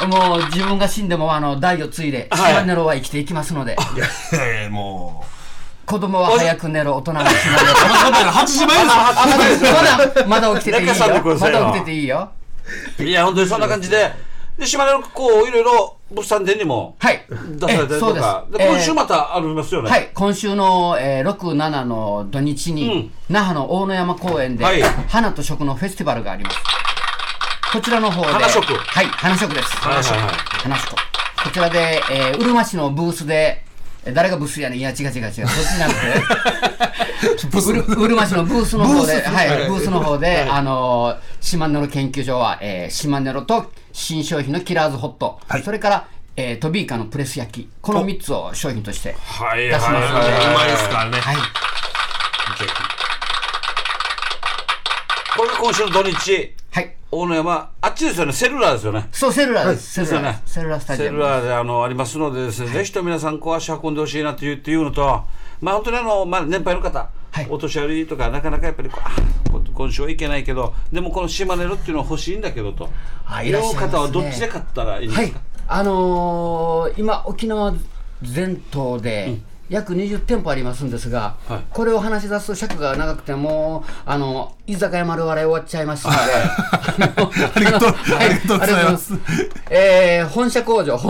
もう自分が死んでも代を継いで島根のは生きていきますので。 もう。 子供は早く寝ろ、大人は島根ろ。 8時前です。まだ起きてていいよ。まだ起きてていいよ。 いや本当にそんな感じで。で島根のこういろいろ物産展にも出されたりとか、今週またありますよね。 はい今週の、6、7の土日に、那覇の大野山公園で、花と食のフェスティバルがあります。こちらの方で花食花食です。花食こちらで、うるま市のブースで誰がブースやねん。いや違うそっちじゃなくてうるま市のブースの方でブースの方で島根の研究所は、島根と新商品のキラーズホット、それから、トビイカのプレス焼き、この3つを商品として出しますので、 うまいですからね。 これが今週の土日、 はい、 大野山、あっちですよね、セルラーですよね。 そう、セルラーです。 ですよね。 セルラースタジアム。 セルラーでありますのでですね、ぜひと皆さん足運んでほしいなっていうのと、まあ本当に年配の方、お年寄りとかなかなかやっぱり今週はいけないけど、でもこの島根のっていうのは欲しいんだけどと。 いらっしゃいますね。 方はどっちで買ったらいいんですか。 今沖縄全島で、約20店舗ありますんですが、これを話し出すと尺が長くても居酒屋丸笑い終わっちゃいますので、 ありがとうございます。 本社工場揚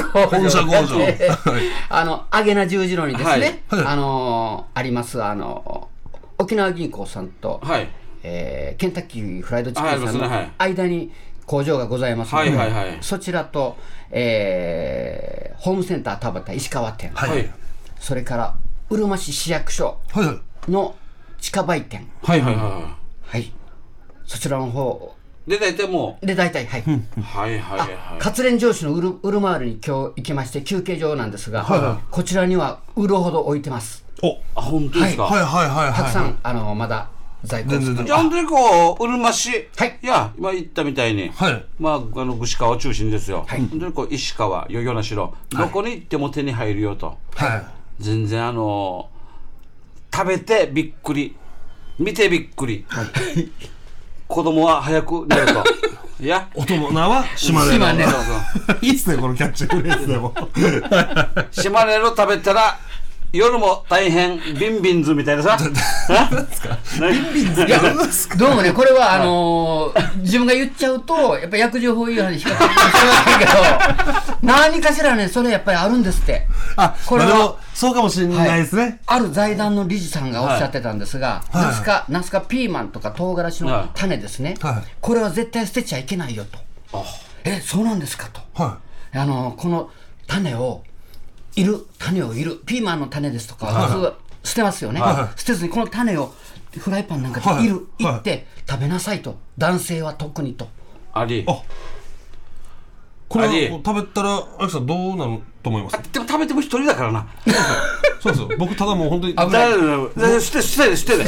げな十字路にですね、あります沖縄銀行さんと、ケンタッキーフライドチキンさんの間に工場がございますので、そちらと、ホームセンター田端石川店、それからうるま市市役所の地下売店、そちらの方で大体活連城市のうるまわりに今日行きまして休憩場なんですが、こちらには売るほど置いてます。 本当ですか。 たくさんまだ在庫です。 じゃあ本当にうるま市、いや今言ったみたいに、串川を中心ですよ。本当に石川、与那城、どこに行っても手に入るよと。全然食べてびっくり、見てびっくり、子供は早く寝ると。いや、 大人は島根のいいっすね、このキャッチフレーズでも。 島根の食べたら夜も大変ビンビンズみたいなさ。 ビンビンズって何ですか。 どうもね、これは自分が言っちゃうとやっぱ薬事法違反に引っかかってしまうけど、何かしらね、それやっぱりあるんですって。 これはそうかもしれないですね。 ある財団の理事さんがおっしゃってたんですが、ナスカピーマンとか唐辛子の種ですね、これは絶対捨てちゃいけないよと。そうなんですかと。この種をいるピーマンの種ですとか普通捨てますよね。捨てずにこの種をフライパンなんかでいって食べなさいと。男性は特にと。 これ食べたらアキさんどうなると思います。 でも食べても一人だからな。 そうですよ。僕ただもう本当に捨てない。そうです危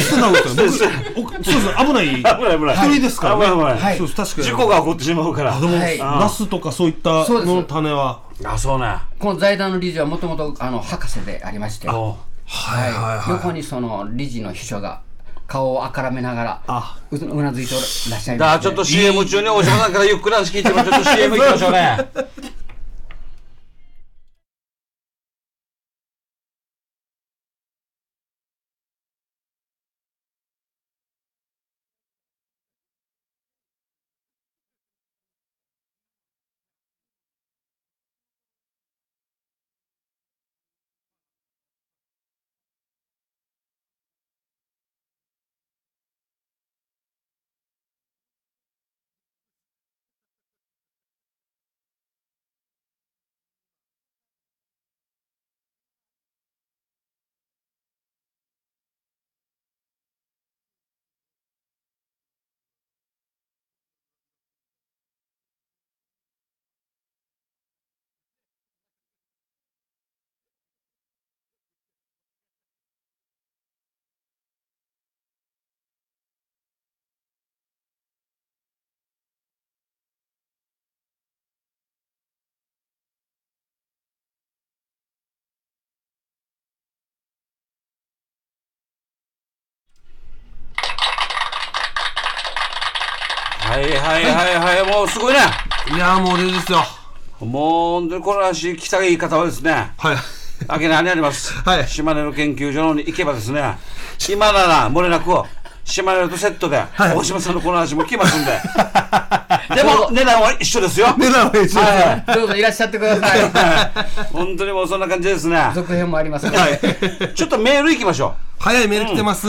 ない一人ですからね。事故が起こってしまうから。 でもナスとかそういったの種はそうね。 この財団の理事はもともと博士でありまして、横にその理事の秘書が顔をあからめながらうなずいてらっしゃいますね。 ちょっと CM 中に大島さんからゆっくり話聞いてもちょっと CM いきましょうね。もうすごいね。 いやもういいですよ。 もう本当にこの話聞きたい方はですね、明けにあります、島根の研究所に行けばですね、今なら漏れなく島根とセットで大島さんのこの話も聞きますんで、でも値段は一緒ですよ。 値段は一緒ですよ。 どうぞいらっしゃってください。 本当にもうそんな感じですね。 続編もありますね。 ちょっとメールいきましょう。 早いメール来てます。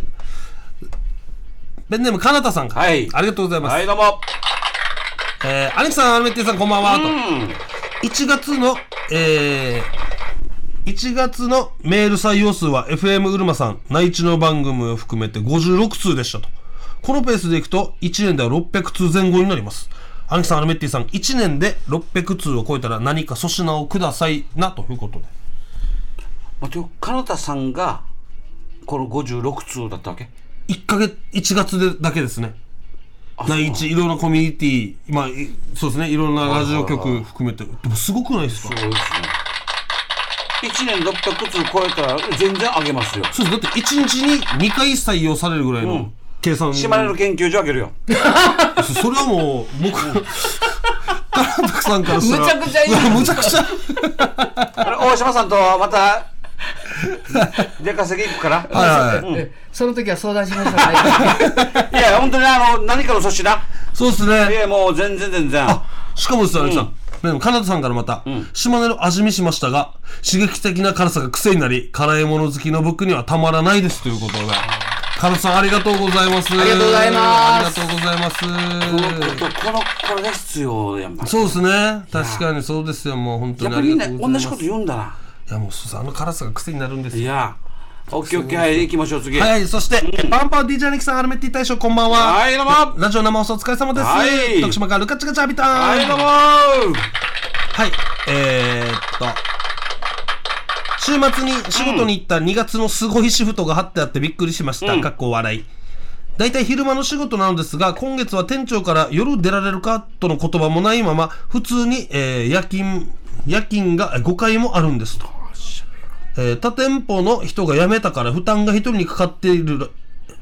ペンネームかなたさんから、ありがとうございます。 どうも。 兄貴さん、アルメッティさん、こんばんはと。1月のメール採用数は FM うるまさん内地の番組を含めて56通でしたと。このペースでいくと1年では600通前後になります。兄貴さん、アルメッティさん、1年で600通を超えたら何か粗品をくださいなということで。 待てよ、かなたさんがこの56通だったわけ。 1ヶ月1月でだけですね。内地いろんなコミュニティ、まあそうですね、いろんなラジオ局含めて、でもすごくないですか。 そうですね。1年600通超えたら全然あげますよ。 そうです。だって1日に2回採用されるぐらいの計算、 島根の研究所あげるよ。 それはもう僕監督さんからしたらむちゃくちゃいい。 むちゃくちゃ大島さんとまた出稼ぎ行くから。 はいはい、 その時は相談しましょう。 いや本当に何かの阻止だ。 そうですいね。 やもう全然。 しかもですね、でもカナダさんからまた、島根の味見しましたが刺激的な辛さが癖になり辛いもの好きの僕にはたまらないですということで、カナダさんありがとうございます。 ありがとうございます。 ありがとうございます。 これが必要やん。 そうですね、確かにそうですよ。もう本当にやっぱりみんなありがとうございます。 同じこと言うんだな。 いやもうそう、辛さが癖になるんですよ。 いやオッケーオッケー、はい行きましょう次。 はい、そして、パンパン DJ アニキさん、アルメッティ大将、こんばんは。 はいどうも。 ラジオ生放送お疲れ様です。 はい徳島からルカチガチャビタン。 はいどうも。 はい、週末に仕事に行った2月のすごいシフトが貼ってあってびっくりしました。かっこ笑い。大体昼間の仕事なのですが、今月は店長から夜出られるかとの言葉もないまま、普通に、夜勤が5回もあるんですと。他店舗の人が辞めたから負担が一人にかかっている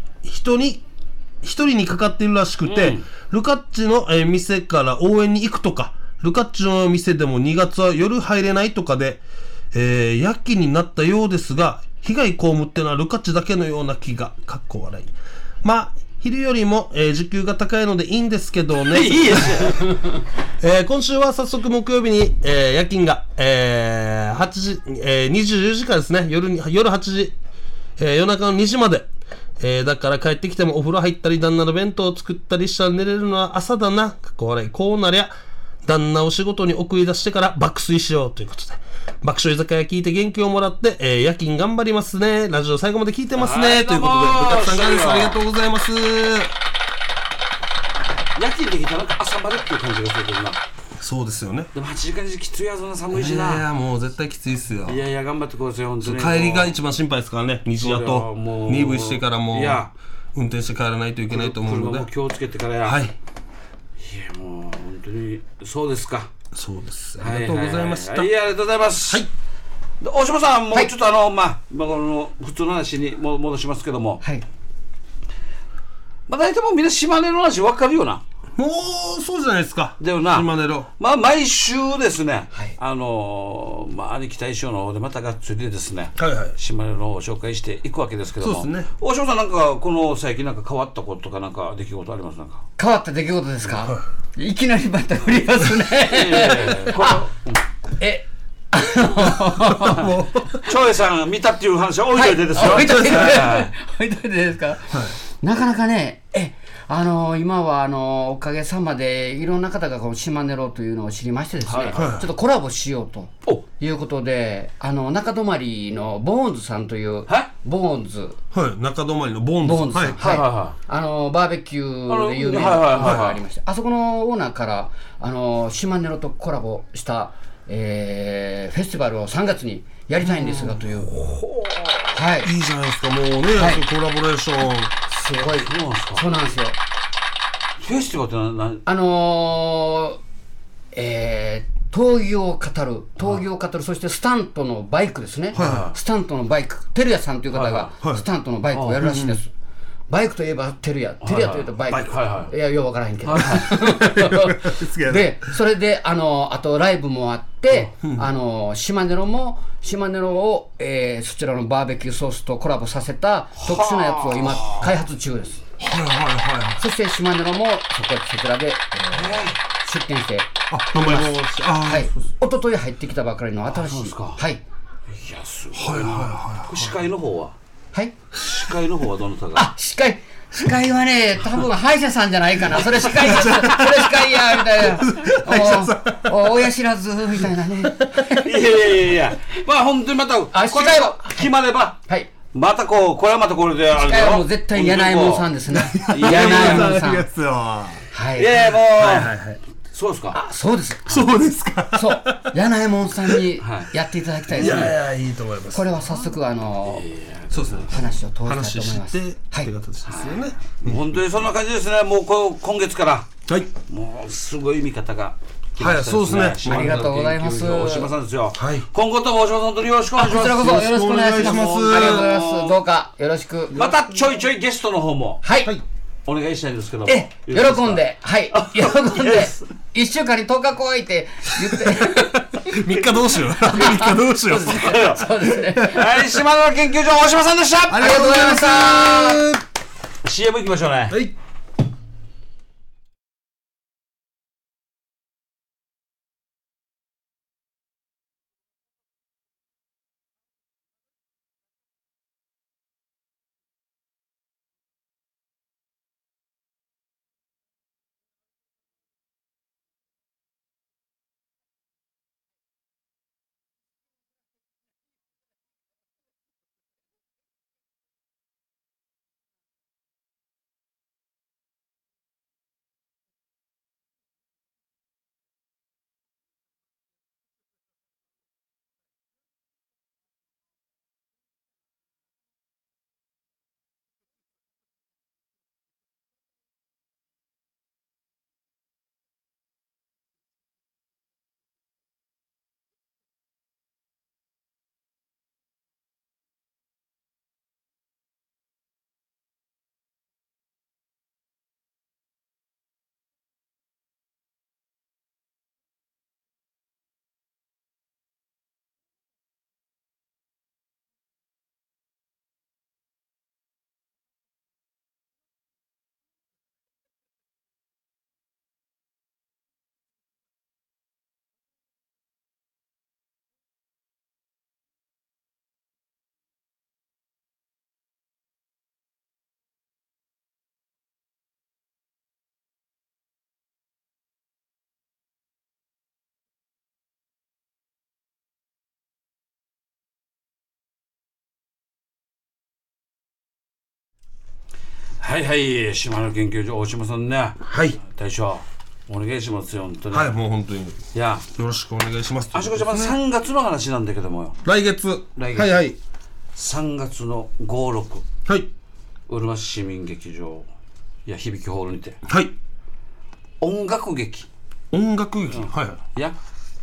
らしくて、ルカッチの、店から応援に行くとか、ルカッチの店でも2月は夜入れないとかで、夜勤になったようですが、被害被ってのはルカッチだけのような気が、かっこ笑い。まあ昼よりも、時給が高いのでいいんですけどね。 いいです今週は早速木曜日に、夜勤が、8時、24時からですね。夜8時、夜中の2時まで。だから帰ってきてもお風呂入ったり旦那の弁当を作ったりしたら寝れるのは朝だな。こうなりゃ旦那を仕事に送り出してから爆睡しようということで、爆笑居酒屋聞いて元気をもらって、夜勤頑張りますね。ラジオ最後まで聞いてますね。ということで、部活さんがです。ありがとうございます。 夜勤できたらなんか朝までっていう感じがするけどな。 そうですよね。 でも8時間きついやつな、寒いしな。 いやもう絶対きついっすよ。 いや頑張ってこうぜ本当に。 帰りが一番心配ですからね。西だと 2V してからもう運転して帰らないといけないと思うので、 車も気をつけてからや。 はい。いやもう本当にそうですか。 そうです。ありがとうございました。 ありがとうございます。はい。大島さんもうちょっとこの普通の話に戻しますけども。はい。大体もうみんな島根の話分かるよな。 もうそうじゃないですか。 だよな。 島根の。 毎週ですね。兄貴大将の方でまたがっつりでですね。島根のを紹介していくわけですけども。そうですね。大島さんなんかこの最近なんか変わったこととかなんか出来事ありますなんか。 変わった出来事ですか。いきなりまた振りますね。 長江さん見たっていう話は置いといてですよ。 置いといてですか。なかなかね、今はおかげさまでいろんな方がこの島根ロというのを知りましてですね、ちょっとコラボしようということで、中泊のボーンズさんというボーンズ、 中泊のボーンズさん、 バーベキューで有名なのがありまして、あそこのオーナーから島根ロとコラボしたフェスティバルを3月にやりたいんですがという。 いいじゃないですか。もうね、コラボレーションすごい。そうなんですよ。 フェスティバルって何？ 闘技を語る、そしてスタントのバイクですね。スタントのバイク、テルヤさんという方がスタントのバイクをやるらしいです。バイクといえばテルヤといえばバイク。いや、ようわからへんけど。で、それであとライブもあって、島根のを、そちらのバーベキューソースとコラボさせた特殊なやつを今開発中です。そして島根のもそちらで出店しております。一昨日入ってきたばかりの新しい。いやすごいな。司会の方はどなたが？ 司会はね、多分歯医者さんじゃないかな。それ司会やみたいな。親知らずみたいなね。 いや本当にまた司会は決まればまたこれはまたこれであるよ。 司会はもう絶対柳井門さんですね。柳井門さん。 いやもうそうですか。 そうです。 そうですか。 そう。柳右衛門さんにやっていただきたいですね。 いやいや、いいと思います。 これは早速そうですね。 話を通したいと思います。 話してって形ですよね。 本当にそんな感じですね。もう今月からはい。 もうすごい見方が来まはい、 したそうですね。 ありがとうございます。 大島さんですよ。 はい今後とも大島さんとよろしくお願いします。 こちらこそよろしくお願いします。 よろしくお願いしますありがとうございます。どうかよろしく。 またちょいちょいゲストの方もはい。 はい。 お願いしたいんですけども。 喜んで、はい。喜んで、 Yes 1週間に10日来いって言って。 3日どうしよう。3日どうしよう。 そうですね。 はい、島田研究所大島さんでした。 ありがとうございました。 CM 行きましょうね。 はい。 はいはい、島根研究所大島さんね。 はい。 大将お願いしますよ本当に。 はい、もう本当に。 いや、 よろしくお願いします。 あしこちゃん3月の話なんだけどもよ。 来月。 来月はいはい。 3月の5、6 はい。 うるま市市民劇場いや響きホールにてはい。 音楽劇音楽劇。はいはい。 いや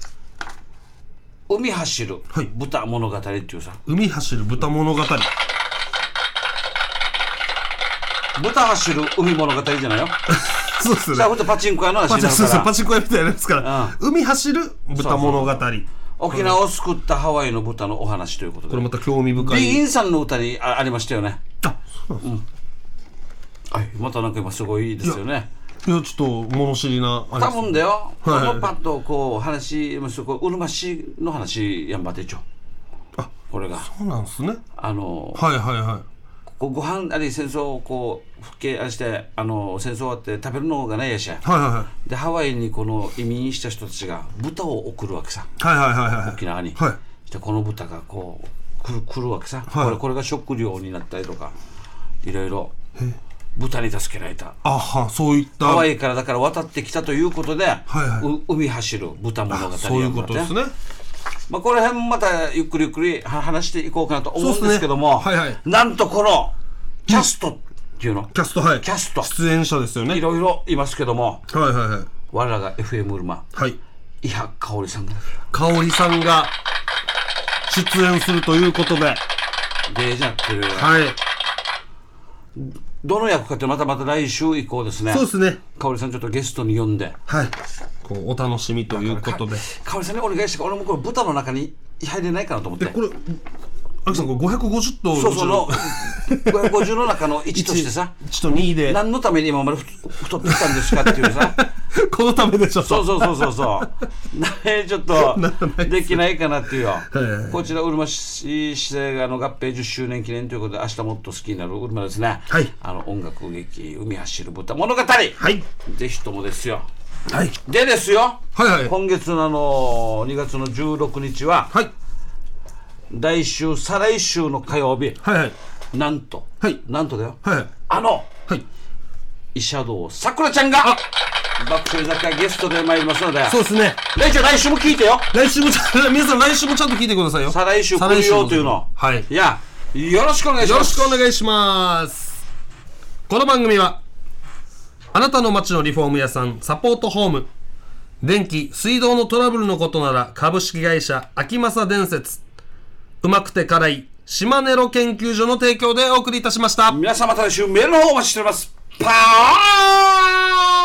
海走るはい豚物語っていうさ、 海走る豚物語。 豚走る海物語じゃないよ。 そうですね。 さあほんとパチンコ屋の話になるそうそう、 から、 パチンコ屋みたいなやつから、海走る豚物語。 沖縄を救ったハワイの豚のお話ということで、 これまた興味深い。 ビギンさんの歌にありましたよね。 あ、そうなんですはい、またなんか今すごいですよね。 いや、ちょっと物知りなあれ多です。 分だよ、こはいのパッとこう話うるま市の話やんばってちょ、 あ、 これがそうなんですね。はいはいはい。 こうご飯あり戦争をこう復帰あして戦争終わって食べるのがないやしや、 はいはいはいでハワイにこの移民した人たちが豚を送るわけさ、 はいはいはいはい。 沖縄に、 はい。 でこの豚がこう来るわけさ、 はいこれが食料になったりとかいろいろ豚に助けられたあは、そういった。 ハワイからだから渡ってきたということで、 はい海走る豚物語そういうことですね。 まあ、この辺またゆっくりゆっくり話していこうかなと思うんですけども、 そうですねはいはいなんとこのキャストっていうの、 キャスト、はい。 キャスト出演者ですよね。 いろいろいますけども、 はいはいはい。 我らが FM ウルマはい。 伊波香織さんが香織さんが出演するということで。 デージやってる、 はい。 どの役かってまた来週以降ですね。 そうですね。 香織さんちょっとゲストに呼んで、 はい。こう、お楽しみということで。 香織さんにお願いして俺もこれ豚の中に入れないかなと思って。 これ、アキさん、これ550頭そうその550の中の1としてさ 1と2で。 何のために今まで太ってきたんですかっていうさこのためでしょ。 そうちょっとできないかなっていうよ。こちらうるま市市政が合併10周年記念ということで明日もっと好きになるうるまですね、 はい、 音楽劇海走る豚物語、 はい、 ぜひともですよ。 はい、 でですよ、 はいはい、 今月の2月の16日は、 はい、 来週再来週の火曜日、 はいはい、 なんと、 はい、 なんとだよ、 はい、 はい、医者道さくらちゃんが爆笑居酒屋ゲストで参りますので。 そうですね。 来週も聞いてよ。 来週も皆さん来週もちゃんと聞いてくださいよ。 再来週来るよというの。 はい。 いや、よろしくお願いします。 よろしくお願いします。この番組は、あなたの街のリフォーム屋さん、サポートホーム、電気、水道のトラブルのことなら、株式会社、秋政伝説、うまくて辛い、島根ロ研究所の提供でお送りいたしました。 皆様また来週メールの方お待ちしております。パー